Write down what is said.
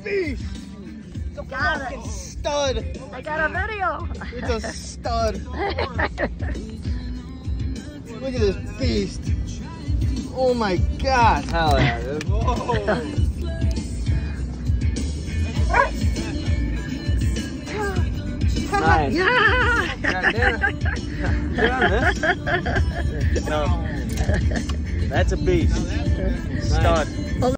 beast. It's a fucking stud. I got a video. It's a stud. Look at this beast. Oh my God. Hell yeah, dude. Whoa. Nice. Yeah. No. That's a beast. Stud.